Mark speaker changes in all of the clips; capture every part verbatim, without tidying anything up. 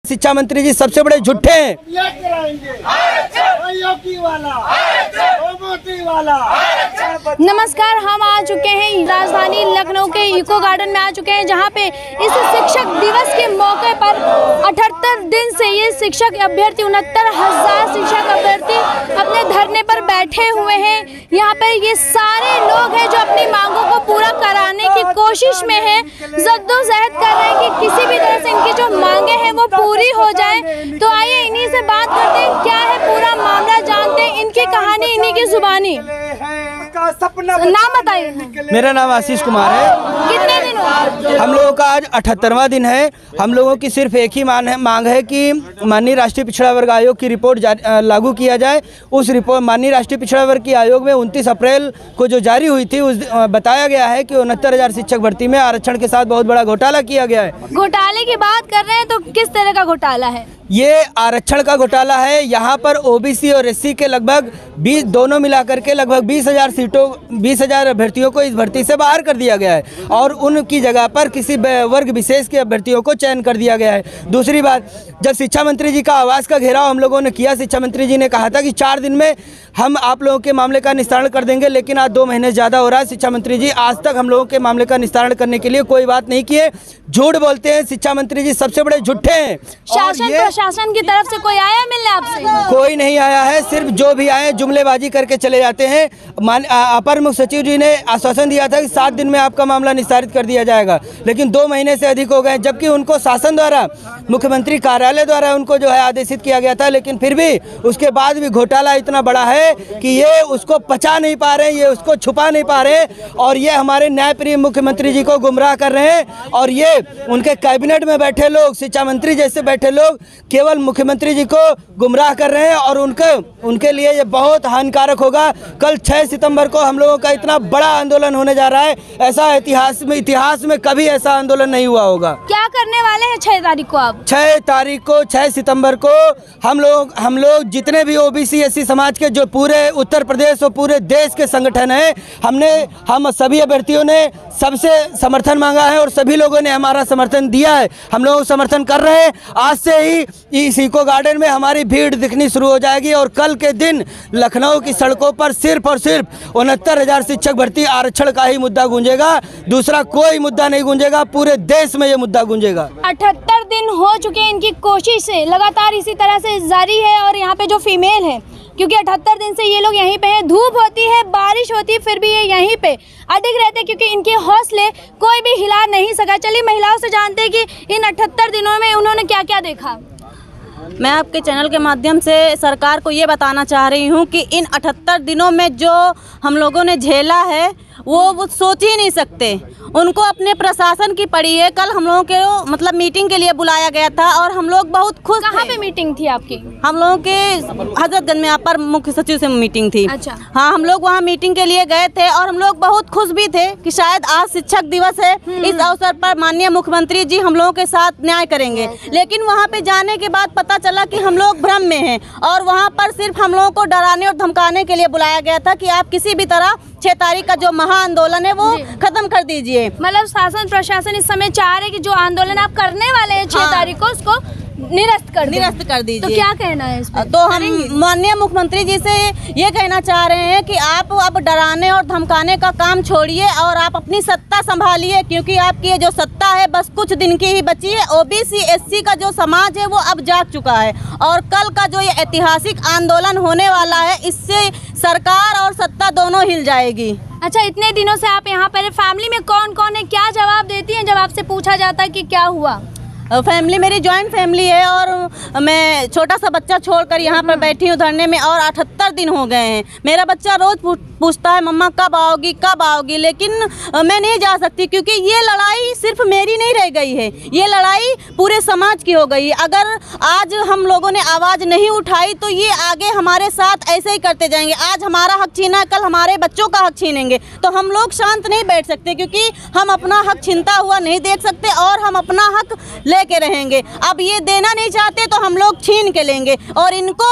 Speaker 1: शिक्षा मंत्री जी सबसे बड़े झूठे हैं।
Speaker 2: नमस्कार, हम आ चुके हैं राजधानी लखनऊ के इको गार्डन में आ चुके हैं, जहां पे इस शिक्षक दिवस के मौके पर अठहत्तर दिन से ये शिक्षक अभ्यर्थी उनहत्तर हजार शिक्षक अभ्यर्थी अपने धरने पर बैठे हुए हैं। यहाँ पे ये सारे लोग हैं जो अपनी मांगों को पूरा कराने की कोशिश में हैं, जद्दोजहद कर रहे हैं कि किसी भी तरह से इनकी जो मांगे हैं वो पूरी हो जाए। तो आइए इन्हीं से बात करते हैं, क्या है पूरा मामला, जानते हैं इनकी कहानी इन्हीं की जुबानी। नाम बताइए।
Speaker 1: मेरा नाम आशीष कुमार है।
Speaker 2: कितने दिन हुए?
Speaker 1: हम लोगों का आज अठहत्तरवां दिन है। हम लोगों की सिर्फ एक ही मांग है मांग है कि माननीय राष्ट्रीय पिछड़ा वर्ग आयोग की रिपोर्ट लागू किया जाए। उस रिपोर्ट माननीय राष्ट्रीय पिछड़ा वर्ग की आयोग में उनतीस अप्रैल को जो जारी हुई थी, उस बताया गया है कि उनहत्तर हजार शिक्षक भर्ती में आरक्षण के साथ बहुत बड़ा घोटाला किया गया है।
Speaker 2: घोटाले की बात कर रहे हैं तो किस तरह का घोटाला है?
Speaker 1: ये आरक्षण का घोटाला है। यहाँ पर ओबीसी और एससी के लगभग बीस दोनों मिलाकर के लगभग बीस हजार सीटों बीस हजार अभ्यर्थियों को इस भर्ती से बाहर कर दिया गया है और उनकी जगह पर किसी वर्ग विशेष के अभ्यर्थियों को चयन कर दिया गया है। दूसरी बात, जब शिक्षा मंत्री जी का आवास का घेराव हम लोगों ने किया, शिक्षा मंत्री जी ने कहा था कि चार दिन में हम आप लोगों के मामले का निस्तारण कर देंगे, लेकिन आज दो महीने ज़्यादा हो रहा है। शिक्षा मंत्री जी आज तक हम लोगों के मामले का निस्तारण करने के लिए कोई बात नहीं किए। झूठ बोलते हैं शिक्षा मंत्री जी, सबसे बड़े झूठे हैं।
Speaker 2: शासन प्रशासन की तरफ से कोई आया मिलने आपसे?
Speaker 1: कोई नहीं आया है, सिर्फ जो भी आए जुमलेबाजी करके चले जाते हैं। मान अपर मुख्य सचिव जी ने आश्वासन दिया था कि सात दिन में आपका मामला निस्तारित कर दिया जाएगा, लेकिन दो महीने से अधिक हो गए, जबकि उनको शासन द्वारा मुख्यमंत्री कार्यालय द्वारा उनको जो है आदेशित किया गया था, लेकिन फिर भी उसके बाद भी घोटाला इतना बड़ा है कि ये उसको पचा नहीं पा रहे, ये उसको छुपा नहीं पा रहे और ये हमारे न्यायप्रिय मुख्यमंत्री जी को गुमराह कर रहे हैं। और ये उनके कैबिनेट में बैठे लोग, शिक्षा मंत्री जैसे बैठे लोग केवल मुख्यमंत्री जी को गुमराह कर रहे हैं और उनके उनके लिए ये बहुत हानिकारक होगा। कल छह सितंबर को हम लोगों का इतना बड़ा आंदोलन होने जा रहा है, ऐसा इतिहास में इतिहास में कभी ऐसा आंदोलन नहीं हुआ होगा।
Speaker 2: क्या करने वाले हैं छह तारीख को आप?
Speaker 1: छह तारीख को छह सितंबर को हम लोग हम लोग जितने भी ओबीसी एससी समाज के जो पूरे उत्तर प्रदेश और पूरे देश के संगठन हैं, हमने हम सभी अभ्यर्थियों ने सबसे समर्थन मांगा है और सभी लोगों ने हमारा समर्थन दिया है। हम लोग समर्थन कर रहे हैं। आज से ही इस इको गार्डन में हमारी भीड़ दिखनी शुरू हो जाएगी और कल के दिन लखनऊ की सड़कों पर सिर्फ और सिर्फ उनहत्तर हजार शिक्षक भर्ती आरक्षण का ही मुद्दा गूंजेगा, दूसरा कोई मुद्दा नहीं गूंजेगा। पूरे देश में ये मुद्दा गूंजेगा।
Speaker 2: अठहत्तर दिन हो चुके हैं, इनकी कोशिशें लगातार इसी तरह से जारी है। और यहाँ पे जो फीमेल है, क्योंकि अठहत्तर दिन से ये लोग यहीं पे हैं, धूप होती है बारिश होती है फिर भी ये यहीं पे अडिग रहते हैं, क्योंकि इनके हौसले कोई भी हिला नहीं सका। चलिए महिलाओं से जानते हैं कि इन अठहत्तर दिनों में उन्होंने क्या क्या देखा।
Speaker 3: मैं आपके चैनल के माध्यम से सरकार को ये बताना चाह रही हूँ कि इन अठहत्तर दिनों में जो हम लोगों ने झेला है वो वो सोच ही नहीं सकते। उनको अपने प्रशासन की पड़ी है। कल हम लोगों के मतलब मीटिंग के लिए बुलाया गया था और हम लोग बहुत खुश।
Speaker 2: कहाँ पे मीटिंग थी आपकी?
Speaker 3: हम लोगों के हजरतगंज में अपर मुख्य सचिव से मीटिंग थी।
Speaker 2: अच्छा।
Speaker 3: हाँ, हम लोग वहाँ मीटिंग के लिए गए थे और हम लोग बहुत खुश भी थे कि शायद आज शिक्षक दिवस है, इस अवसर पर माननीय मुख्यमंत्री जी हम लोगों के साथ न्याय करेंगे। लेकिन वहाँ पे जाने के बाद पता चला कि हम लोग भ्रम में हैं और वहाँ पर सिर्फ हम लोगों को डराने और धमकाने के लिए बुलाया गया था कि आप किसी भी तरह छह तारीख का जो महा आंदोलन है वो खत्म कर दीजिए।
Speaker 2: मतलब शासन प्रशासन इस समय चाह रहे कि जो आंदोलन आप करने वाले हैं छह तारीख को उसको निरस्त कर
Speaker 3: निरस्त कर दीजिए।
Speaker 2: तो क्या कहना है इस पर?
Speaker 3: तो हम माननीय मुख्यमंत्री जी से ये कहना चाह रहे हैं कि आप अब डराने और धमकाने का काम छोड़िए और आप अपनी सत्ता संभालिए, क्योंकि आपकी ये जो सत्ता है बस कुछ दिन की ही बची है। ओबीसी एससी का जो समाज है वो अब जाग चुका है और कल का जो ये ऐतिहासिक आंदोलन होने वाला है, इससे सरकार और सत्ता दोनों हिल जाएगी।
Speaker 2: अच्छा, इतने दिनों से आप यहाँ पर फैमिली में कौन कौन है, क्या जवाब देती हैं जब आपसे पूछा जाता है कि क्या हुआ?
Speaker 3: फैमिली मेरी जॉइंट फैमिली है और मैं छोटा सा बच्चा छोड़कर यहाँ पर बैठी हूँ धरने में और अठहत्तर दिन हो गए हैं। मेरा बच्चा रोज़ पूछता है मम्मा कब आओगी कब आओगी, लेकिन मैं नहीं जा सकती क्योंकि ये लड़ाई सिर्फ मेरी नहीं रह गई है, ये लड़ाई पूरे समाज की हो गई। अगर आज हम लोगों ने आवाज़ नहीं उठाई तो ये आगे हमारे साथ ऐसे ही करते जाएंगे। आज हमारा हक छीना, कल हमारे बच्चों का हक छीनेंगे, तो हम लोग शांत नहीं बैठ सकते क्योंकि हम अपना हक छीनता हुआ नहीं देख सकते और हम अपना हक लेके रहेंगे। अब ये देना नहीं चाहते तो हम लोग छीन के लेंगे और इनको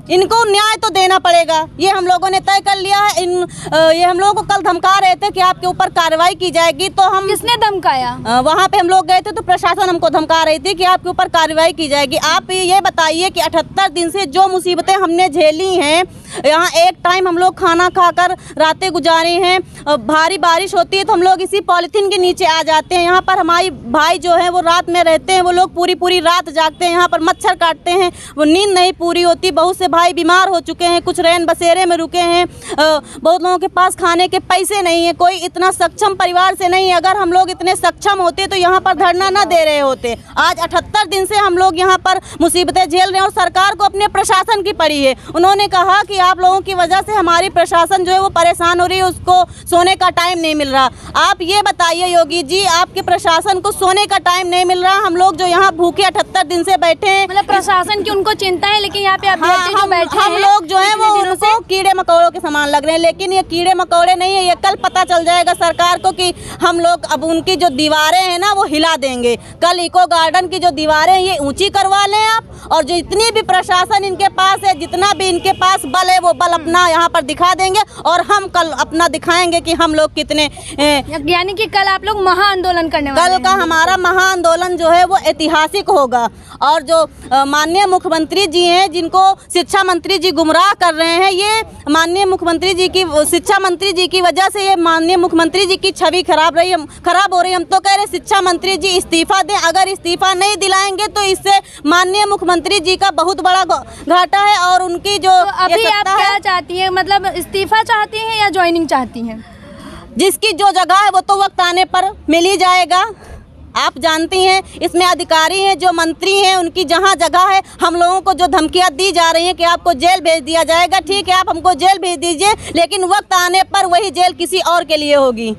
Speaker 3: इनको न्याय तो देना पड़ेगा, ये हम लोगों ने तय कर लिया है। इन ये हम लोगों को कल धमका रहे थे कि आपके ऊपर कार्रवाई की जाएगी, तो हम
Speaker 2: किसने धमकाया?
Speaker 3: वहाँ पे हम लोग गए थे तो प्रशासन हमको धमका रही थी कि आपके ऊपर कार्रवाई की जाएगी। आप ये बताइए कि अठहत्तर दिन से जो मुसीबतें हमने झेली हैं, यहाँ एक टाइम हम लोग खाना खाकर रातें गुजारी हैं, भारी बारिश होती है तो हम लोग इसी पॉलीथीन के नीचे आ जाते हैं। यहाँ पर हमारे भाई जो हैं वो रात में रहते हैं, वो लोग पूरी पूरी रात जागते हैं, यहाँ पर मच्छर काटते हैं, वो नींद नहीं पूरी होती। बहुत से भाई बीमार हो चुके हैं, कुछ रैन बसेरे में रुके हैं, बहुत लोगों के पास खाने के पैसे नहीं है, कोई इतना सक्षम परिवार से नहीं। अगर हम लोग इतने सक्षम होते तो यहाँ पर धरना न दे रहे होते। आज अठहत्तर दिन से हम लोग यहाँ पर मुसीबतें झेल रहे हैं और सरकार को अपने प्रशासन की पड़ी है। उन्होंने कहा कि आप लोगों की वजह से हमारी प्रशासन जो है वो परेशान हो रही है, उसको सोने का टाइम नहीं मिल रहा। आप ये बताइए योगी जी, आपके प्रशासन को सोने का टाइम नहीं मिल रहा। हम लोग जो यहाँ भूखे अठहत्तर दिन से बैठे हैं,
Speaker 2: मतलब प्रशासन की उनको चिंता है, लेकिन यहाँ पे अभ्यर्थी जो बैठे
Speaker 3: हम
Speaker 2: हैं,
Speaker 3: लोग जो है वो उनको कीड़े मकोड़ों के समान लग रहे हैं। लेकिन ये कीड़े मकोड़े नहीं है, ये कल पता चल जाएगा सरकार को कि हम लोग अब उनकी जो दीवारें हैं ना वो हिला देंगे। कल इको गार्डन की जो दीवारें ये ऊंची करवा लें आप, और जो इतनी भी प्रशासन इनके पास है, जितना भी इनके पास बल है, वो बल अपना यहाँ पर दिखा देंगे और हम कल अपना दिखाएंगे कि हम लोग कितने।
Speaker 2: यानी कि कल आप लोग महाआंदोलन करने वाले
Speaker 3: हैं। कल का हमारा महाआंदोलन जो है वो ऐतिहासिक होगा। और जो माननीय मुख्यमंत्री जी हैं, जिनको शिक्षा मंत्री जी गुमराह कर रहे हैं, ये माननीय मुख्यमंत्री जी की, शिक्षा मंत्री जी की वजह से ये माननीय मुख्यमंत्री जी की छवि खराब रही खराब हो रही है। हम तो कह रहे शिक्षा मंत्री जी इस्तीफा दें। अगर इस्तीफा नहीं दिलाएंगे तो इससे माननीय मुख्यमंत्री जी का बहुत बड़ा घाटा है। और उनकी जो
Speaker 2: तो अभी आप क्या चाहती हैं, मतलब इस्तीफा चाहती हैं या ज्वाइनिंग चाहती हैं?
Speaker 3: जिसकी जो जगह है वो तो वक्त आने पर मिल ही जाएगा। आप जानती हैं इसमें अधिकारी हैं, जो मंत्री हैं, उनकी जहां जगह है। हम लोगों को जो धमकियां दी जा रही हैं कि आपको जेल भेज दिया जाएगा, ठीक है आप हमको जेल भेज दीजिए, लेकिन वक्त आने पर वही जेल किसी और के लिए होगी।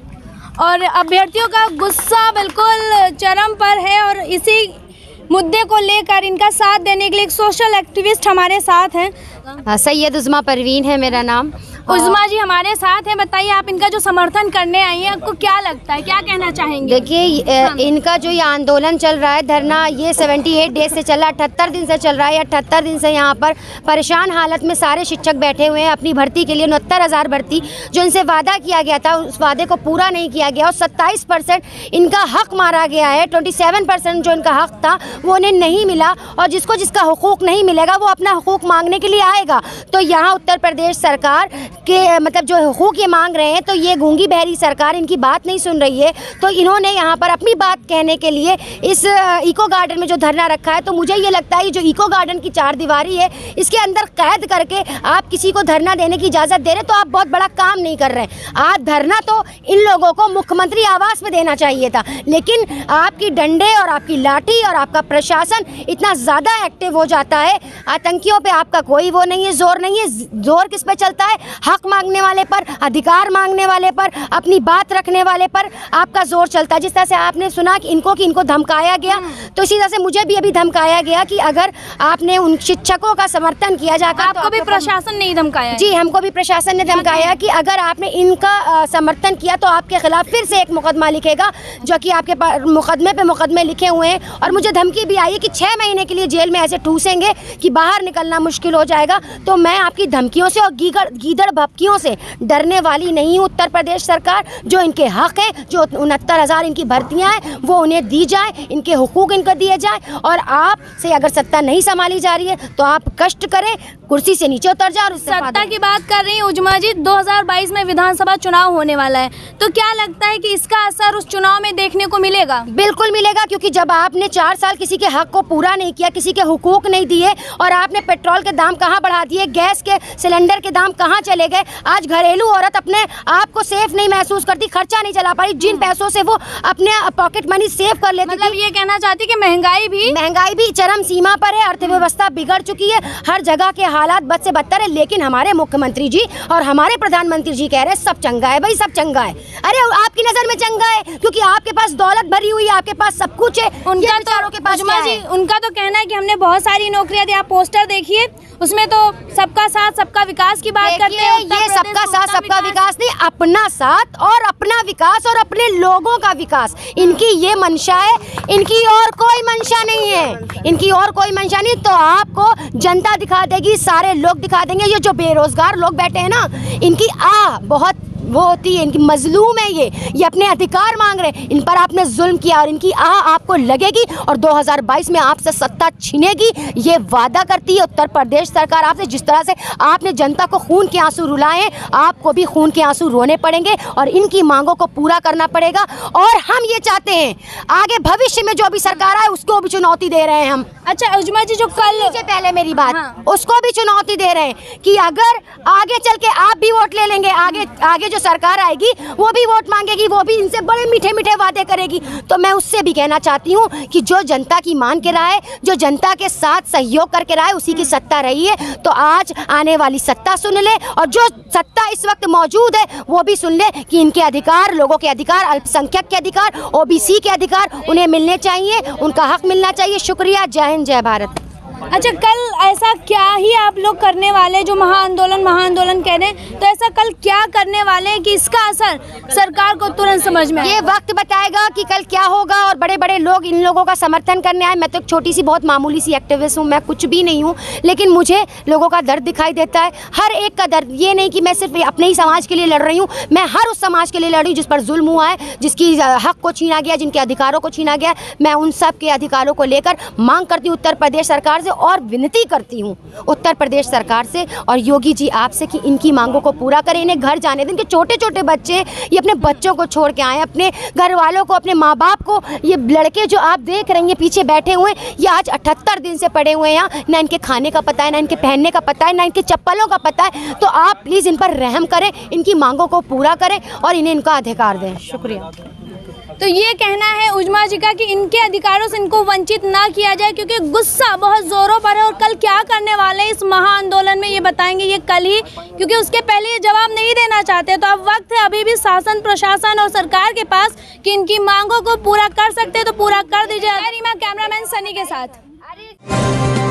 Speaker 2: और अभ्यर्थियों का गुस्सा बिल्कुल चरम पर है और इसी मुद्दे को लेकर इनका साथ देने के लिए एक सोशल एक्टिविस्ट हमारे साथ हैं।
Speaker 4: सैयद उज़मा परवीन है मेरा नाम।
Speaker 2: उज़मा जी हमारे साथ हैं, बताइए आप इनका जो समर्थन करने आई हैं, आपको क्या लगता है, क्या कहना चाहेंगे?
Speaker 4: देखिए हाँ। इनका जो ये आंदोलन चल रहा है, धरना, ये अठहत्तर डेज से चल रहा है, अठहत्तर दिन से चल रहा है। अठहत्तर दिन से यहाँ पर परेशान हालत में सारे शिक्षक बैठे हुए हैं अपनी भर्ती के लिए। उनहत्तर हज़ार भर्ती जो इनसे वादा किया गया था, उस वादे को पूरा नहीं किया गया और सत्ताईस परसेंट इनका हक मारा गया है। सत्ताईस परसेंट जो इनका हक था वो उन्हें नहीं मिला, और जिसको जिसका हुकूक नहीं मिलेगा वो अपना हुकूक मांगने के लिए आएगा। तो यहाँ उत्तर प्रदेश सरकार के मतलब जो हुकूक ये मांग रहे हैं, तो ये गूंगी बहरी सरकार इनकी बात नहीं सुन रही है। तो इन्होंने यहाँ पर अपनी बात कहने के लिए इस इको गार्डन में जो धरना रखा है, तो मुझे ये लगता है जो इको गार्डन की चार दीवारी है, इसके अंदर कैद करके आप किसी को धरना देने की इजाज़त दे रहे, तो आप बहुत बड़ा काम नहीं कर रहे हैं। आप धरना तो इन लोगों को मुख्यमंत्री आवास में देना चाहिए था, लेकिन आपकी डंडे और आपकी लाठी और आपका प्रशासन इतना ज़्यादा एक्टिव हो जाता है। आतंकियों पे आपका कोई वो नहीं है, जोर नहीं है। जोर किस पे चलता है? हक मांगने वाले पर, अधिकार मांगने वाले पर, अपनी बात रखने वाले पर आपका जोर चलता है। जिस तरह से आपने सुना कि इनको कि इनको धमकाया गया, तो इसी तरह से मुझे भी अभी धमकाया गया कि अगर आपने उन शिक्षकों का समर्थन किया जाकर,
Speaker 2: आपको तो भी प्रशासन ने धमकाया?
Speaker 4: जी, हमको भी प्रशासन ने धमकाया कि अगर आपने इनका समर्थन किया तो आपके खिलाफ फिर से एक मुकदमा लिखेगा, जो कि आपके मुकदमे पे मुकदमे लिखे हुए हैं। और मुझे धमकी भी आई है कि छः महीने के लिए जेल में ऐसे ठूसेंगे कि बाहर निकलना मुश्किल हो जाएगा। तो मैं आपकी धमकियों से और गीगड़ गीदड़ भपकियों से डरने वाली नहीं हूँ। उत्तर प्रदेश सरकार, जो इनके हक है, जो उनहत्तर हज़ार इनकी भर्तियाँ हैं, वो उन्हें दी जाए, इनके हुकूक इनको दिए जाए। और आप से अगर सत्ता नहीं संभाली जा रही है तो आप कष्ट करें, कुर्सी से नीचे उतर जाए। और
Speaker 2: सत्ता की बात कर रही हैं उज़मा जी, दो हज़ार बाईस में विधानसभा चुनाव होने वाला है, तो क्या लगता है कि इसका असर उस चुनाव में देखने को मिलेगा?
Speaker 4: बिल्कुल मिलेगा, क्योंकि जब आपने चार साल किसी के हक को पूरा नहीं किया, किसी के हुकूक नहीं दिए, और आपने पेट्रोल के दाम कहाँ बढ़ा दिए, गैस के सिलेंडर के दाम कहाँ चले गए। आज घरेलू औरत अपने आप को सेफ नहीं महसूस करती, खर्चा नहीं चला पाई, जिन पैसों से वो अपने पॉकेट मनी सेव कर लेती।
Speaker 2: मतलब ये कहना चाहती कि महंगाई भी
Speaker 4: महंगाई भी चरम सीमा पर है, अर्थव्यवस्था बिगड़ चुकी है, हर जगह के हालात बद से बदतर है। लेकिन हमारे मुख्यमंत्री जी और हमारे प्रधानमंत्री जी कह रहे हैं सब चंगा है, भाई सब चंगा है। अरे आपकी नजर में चंगा है क्योंकि आपके पास दौलत भरी हुई है, आपके पास सब कुछ है।
Speaker 2: उनका तो
Speaker 4: के पास
Speaker 2: जी, उनका तो कहना है कि हमने बहुत सारी नौकरियां दी। आप पोस्टर देखिए, उसमें तो सबका साथ सबका विकास की बात करते हैं।
Speaker 4: ये सबका साथ सबका विकास नहीं, अपना साथ और अपना विकास और अपने लोगों का विकास, इनकी ये मंशा है, इनकी और कोई मंशा नहीं है, इनकी और कोई मंशा नहीं। तो आपको जनता दिखा देगी, सारे लोग दिखा देंगे। ये जो बेरोजगार लोग बैठे हैं ना, इनकी आ बहुत वो होती है, इनकी मजलूम है, ये ये अपने अधिकार मांग रहे हैं। इन पर आपने जुल्म किया और इनकी आह आपको लगेगी और दो हज़ार बाईस में आपसे सत्ता छीनेगी, ये वादा करती है उत्तर प्रदेश सरकार आपसे। जिस तरह से आपने जनता को खून के आंसू रुलाए हैं, आपको भी खून के आंसू रोने पड़ेंगे और इनकी मांगों को पूरा करना पड़ेगा। और हम ये चाहते हैं आगे भविष्य में जो भी सरकार आए उसको भी चुनौती दे रहे हैं हम।
Speaker 2: अच्छा उज्मा जी, जो कल
Speaker 4: से पहले मेरी बात,
Speaker 2: हाँ।
Speaker 4: उसको भी चुनौती दे रहे हैं कि अगर आगे चल के आप भी वोट ले लेंगे, आगे आगे जो सरकार आएगी वो भी वोट मांगेगी, वो भी इनसे बड़े मीठे मीठे वादे करेगी। तो मैं उससे भी कहना चाहती हूँ कि जो जनता की मान के रहा है, जो जनता के साथ सहयोग करके रहा है, उसी की सत्ता रही है। तो आज आने वाली सत्ता सुन ले और जो सत्ता इस वक्त मौजूद है वो भी सुन ले कि इनके अधिकार, लोगों के अधिकार, अल्पसंख्यक के अधिकार, ओबीसी के अधिकार उन्हें मिलने चाहिए, उनका हक मिलना चाहिए। शुक्रिया, जय हिंद, जय भारत।
Speaker 2: अच्छा, कल ऐसा क्या ही आप लोग करने वाले, जो महाआंदोलन महाआंदोलन कह रहे हैं, तो ऐसा कल क्या करने वाले हैं कि इसका असर सरकार को तुरंत समझ में आए?
Speaker 4: ये वक्त बताएगा कि कल क्या होगा। और बड़े बड़े लोग इन लोगों का समर्थन करने आए। मैं तो एक छोटी सी बहुत मामूली सी एक्टिविस्ट हूँ, मैं कुछ भी नहीं हूँ, लेकिन मुझे लोगों का दर्द दिखाई देता है, हर एक का दर्द। ये नहीं कि मैं सिर्फ अपने ही समाज के लिए लड़ रही हूँ, मैं हर उस समाज के लिए लड़ रही हूँ जिस पर जुल्म हुआ है, जिसकी हक को छीना गया, जिनके अधिकारों को छीना गया। मैं उन सब के अधिकारों को लेकर मांग करती हूँ उत्तर प्रदेश सरकार से और विनती करती हूँ उत्तर प्रदेश सरकार से और योगी जी आपसे कि इनकी मांगों को पूरा करें, इन्हें घर जाने दें। इनके छोटे छोटे बच्चे, ये अपने बच्चों को छोड़ के आए, अपने घर वालों को, अपने माँ बाप को। ये लड़के जो आप देख रहे हैं पीछे बैठे हुए, ये आज अठहत्तर दिन से पड़े हुए हैं यहाँ, ना इनके खाने का पता है, ना इनके पहनने का पता है, ना इनके चप्पलों का पता है। तो आप प्लीज़ इन पर रहम करें, इनकी मांगों को पूरा करें और इन्हें इनका अधिकार दें। शुक्रिया।
Speaker 2: तो ये कहना है उज्मा जी का कि इनके अधिकारों से इनको वंचित ना किया जाए, क्योंकि गुस्सा बहुत जोरों पर है। और कल क्या करने वाले हैं इस महाआंदोलन में, ये बताएंगे ये कल ही, क्योंकि उसके पहले ये जवाब नहीं देना चाहते। तो अब वक्त है अभी भी शासन, प्रशासन और सरकार के पास कि इनकी मांगों को पूरा कर सकते हैं तो पूरा कर दीजिए। कैमरामैन सनी के साथ।